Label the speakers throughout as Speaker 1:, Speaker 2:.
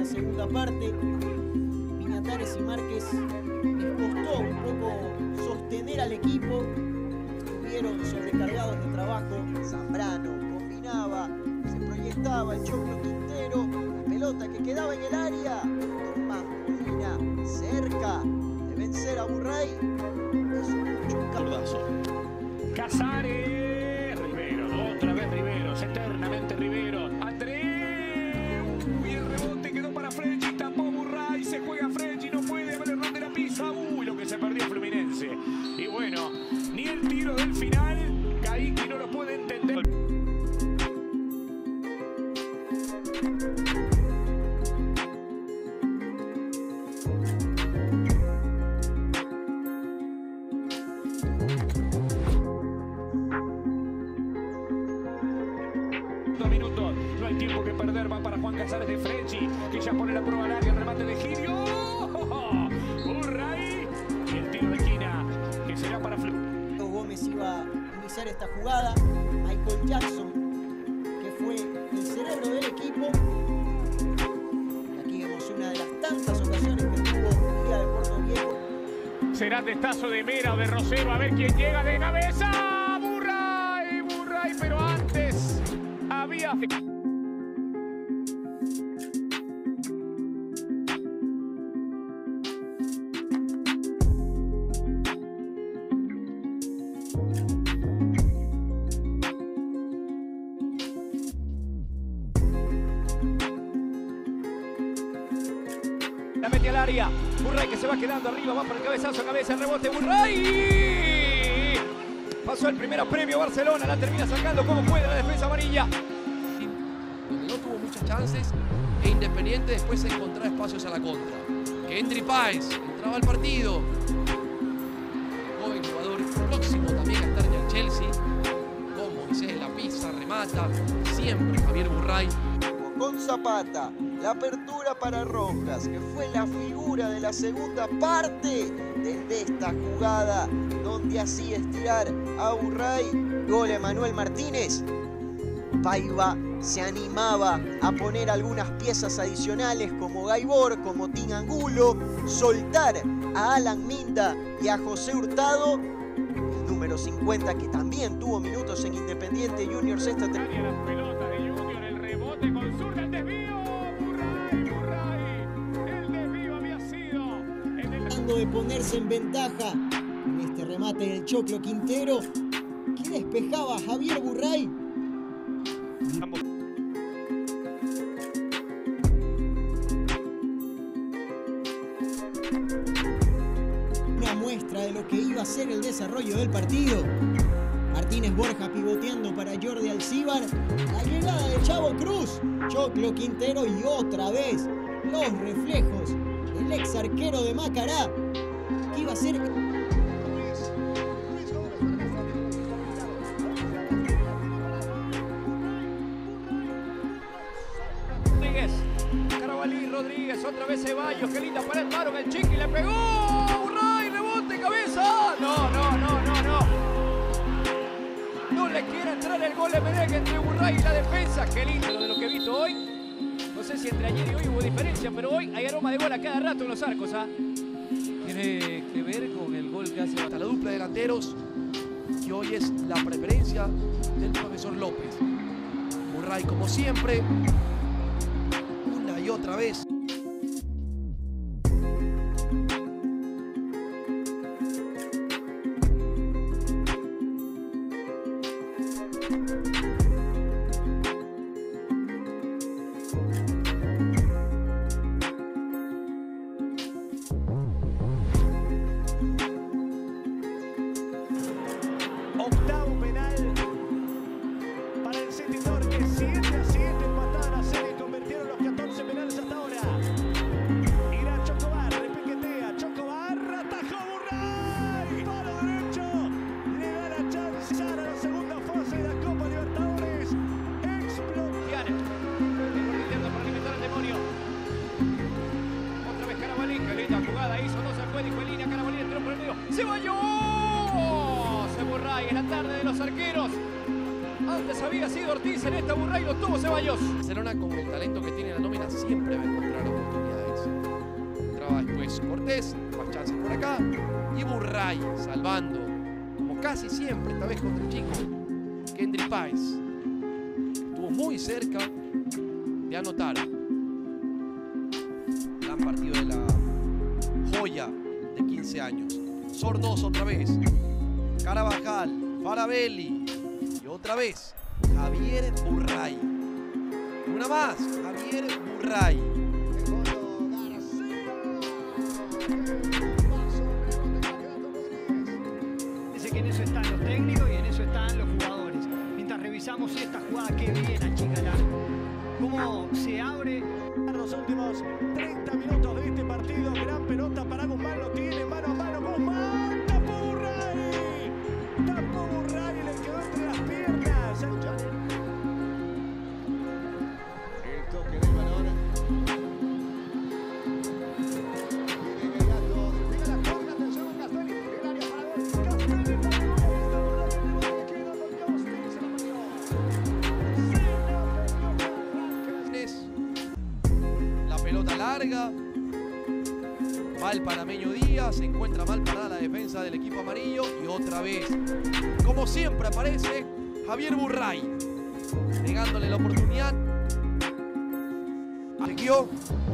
Speaker 1: la segunda parte. Piñatares y Márquez les costó un poco sostener al equipo. Estuvieron sobrecargados de trabajo. Zambrano combinaba, se proyectaba el Choclo Quintero. La pelota que quedaba en el área. Tomás Molina cerca de vencer a Burray. Eso mucho un
Speaker 2: cabezazo. Casares, Rivero, otra vez Riveros, eternamente Rivero. André, y el rebote quedó para Frenchi, tapó Burray, se juega Frenchi, no puede haber error de la pisa. Lo que se perdió Fluminense. Y bueno, ni el tiro del final, Caíque no lo puede entender. Minutos, no hay tiempo que perder, va para Juan Casares de Frenchi, que ya pone la prueba al área, el remate de Girio, Burray, y el tiro de esquina, que será para
Speaker 1: Gómez iba a iniciar esta jugada. Michael Jackson, que fue el cerebro del equipo. Y aquí vemos una de las tantas ocasiones que tuvo Liga de Puerto Viejo.
Speaker 2: Será testazo de Mera o de Rosero, a ver quién llega de cabeza. Burray, pero antes había... La mete al área, Burray que se va quedando arriba, va para el cabezazo, cabeza, rebote, Burray. Pasó el primer premio Barcelona, la termina sacando como puede la defensa amarilla.
Speaker 3: Donde no tuvo muchas chances e Independiente después encontraba espacios a la contra. Kendry Páez entraba al partido. Joven jugador próximo también a estar en el Chelsea. Con Moisés la pisa, remata. Siempre Javier Burray.
Speaker 1: Con Zapata, la apertura para Rojas, que fue la figura de la segunda parte de esta jugada, donde hacía estirar a Burray. Gol a Manuel Martínez. Paiva se animaba a poner algunas piezas adicionales como Gaibor, como Tim Angulo, soltar a Alan Minda y a José Hurtado, el número 50 que también tuvo minutos en Independiente Juniors esta temporada.
Speaker 2: La pelota de Junior, el rebote con zurda, el desvío, Burray, el desvío había sido en el...
Speaker 1: Tratando de ponerse en ventaja en este remate del Choclo Quintero, que despejaba a Javier Burray. Una muestra de lo que iba a ser el desarrollo del partido. Martínez Borja pivoteando para Jordi Alcíbar. La llegada de Chavo Cruz. Choclo Quintero y otra vez los reflejos del ex arquero de Macará. Que iba a ser...
Speaker 2: Carabalí, Rodríguez, otra vez Ceballos, qué linda pared, Maron, el Chiqui le pegó, Burray, rebote, cabeza, no, no le quiere entrar el gol de Menegue entre Burray y la defensa, qué lindo de lo que he visto hoy, no sé si entre ayer y hoy hubo diferencia, pero hoy hay aroma de gol a cada rato en los arcos,
Speaker 3: Tiene que ver con el gol que hace hasta la dupla de delanteros, que hoy es la preferencia del profesor López. Burray, como siempre, una y otra vez.
Speaker 2: Octavo penal para el Citidor, que 7-7 empataron a serie y convirtieron los 14 penales hasta ahora. Irá Chocobar, repiquetea, Chocobar, atajó Burray, palo derecho, le da la chance a la segunda fase de la Copa Libertadores.
Speaker 3: Antes había sido Ortiz, en esta Burray lo tuvo Ceballos. Barcelona, con el talento que tiene la nómina, siempre va a encontrar oportunidades. Entraba después Cortés, más chances por acá. Y Burray salvando, como casi siempre, esta vez contra el chico Kendry Páez. Estuvo muy cerca de anotar. Gran partido de la joya de 15 años. Sornosa otra vez. Carabajal, Farabelli. Y otra vez, Javier Burray. Una más, Javier Burray.
Speaker 4: Dice que en eso están los técnicos y en eso están los jugadores. Mientras revisamos esta jugada, qué bien achicala. Cómo se abre.
Speaker 5: Los últimos 30 minutos de este partido. Gran pelota para Guzmán, lo tiene mano a mano. Guzmán, tapó Burray. Tapó Burray y le quedó entre las piernas.
Speaker 6: El toque de balón. Viene Gagato, despega la corna, atención a Castelli. El área para gol. Castelli para gol. Queda con Castelli, se la metió.
Speaker 3: La pelota larga. Va el panameño Díaz, se encuentra mal parada la defensa del equipo amarillo y otra vez, como siempre, aparece Javier Burray, negándole la oportunidad. Siguió.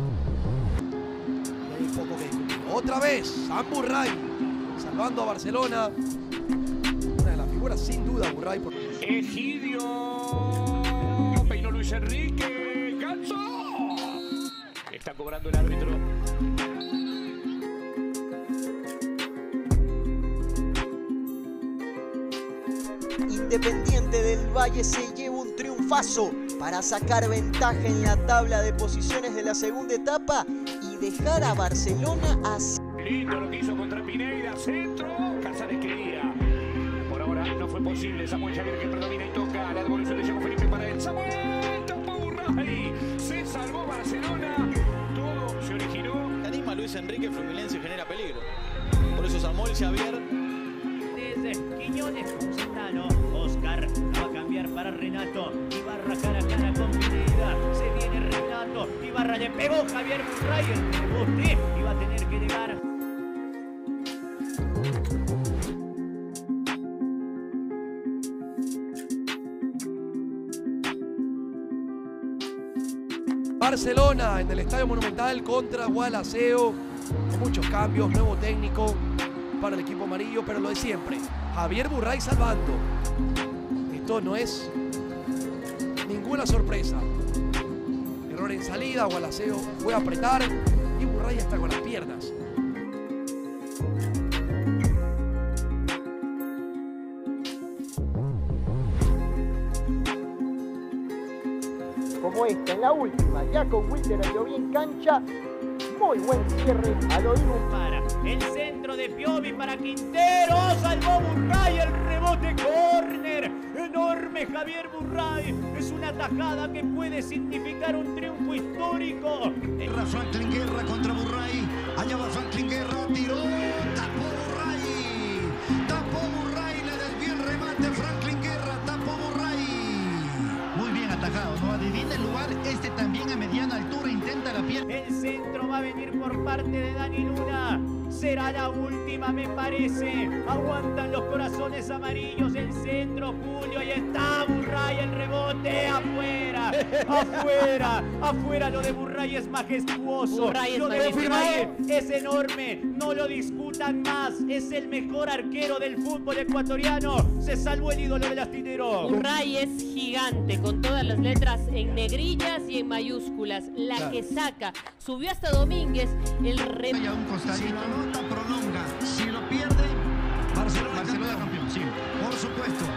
Speaker 3: Y hay poco que discutir. Otra vez, Sam Burray, salvando a Barcelona. Una de las figuras sin duda, Burray.
Speaker 2: Egidio. Peinó Luis Enrique. ¡Cansó! Está cobrando el árbitro.
Speaker 1: Independiente del Valle se lleva un triunfazo para sacar ventaja en la tabla de posiciones de la segunda etapa y dejar a Barcelona así.
Speaker 2: Lindo lo que hizo contra Pineira, centro. Casares quería. Por ahora no fue posible. Samuel Javier que predomina y toca. La devolución le llegó Felipe para él. Samuel, tapó Burray. Se salvó Barcelona. Todo se originó.
Speaker 7: Anima a Luis Enrique, Fluminense genera peligro. Por eso Samuel Javier.
Speaker 8: Desde Quiñones, Centano, Oscar va a cambiar para Renato. Ibarra cara a cara con Pineda. Se viene Renato. Ibarra le pegó Javier Burray. El rebote iba a tener que llegar.
Speaker 3: Barcelona en el Estadio Monumental contra Gualaceo, con muchos cambios, nuevo técnico para el equipo amarillo, pero lo de siempre, Javier Burray salvando. Esto no es ninguna sorpresa. Error en salida, Gualaceo fue a apretar y Burray está con las piernas.
Speaker 1: Como esta, en la última, ya con Wilder Ayoví en cancha, muy buen cierre al oído.
Speaker 8: Para el centro de Piovi para Quintero. Salvó Burray el rebote córner. Enorme Javier Burray. Es una tajada que puede significar un triunfo histórico.
Speaker 5: Franklin Guerra contra Burray. Allá va Franklin Guerra, tiró, tapó Burray. Tapó Burray, le desvió el remate Franklin Guerra, tapó Burray. Muy bien atajado, ¿no? Adivina el lugar, este también a mediana altura intenta la pierna.
Speaker 8: El centro va a venir por parte de Dani Luna. Será la última, me parece. Aguantan los corazones amarillos. El centro, Julio. Ahí está Burray. El rebote. Afuera. Afuera. Afuera. Lo de Burray es majestuoso.
Speaker 9: Burray
Speaker 8: lo
Speaker 9: es
Speaker 8: de Burray
Speaker 9: magnífico.
Speaker 8: es enorme. No lo discutan más. Es el mejor arquero del fútbol ecuatoriano. Se salvó el ídolo del astillero.
Speaker 9: Burray es gigante, con todas las letras en negrillas y en mayúsculas. La
Speaker 3: Claro.
Speaker 9: que saca. Subió hasta Domínguez. El
Speaker 5: Ya un costadito, anota, prolonga. Si lo pierde, Barcelona campeón, sí, por supuesto.